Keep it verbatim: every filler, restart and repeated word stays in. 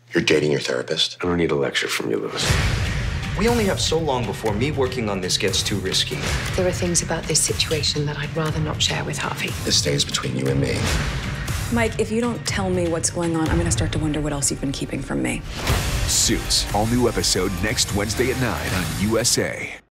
You're dating your therapist? I don't need a lecture from you, Louis. We only have so long before me working on this gets too risky. There are things about this situation that I'd rather not share with Harvey. This stays between you and me. Mike, if you don't tell me what's going on, I'm gonna start to wonder what else you've been keeping from me. Suits, all new episode next Wednesday at nine on U S A.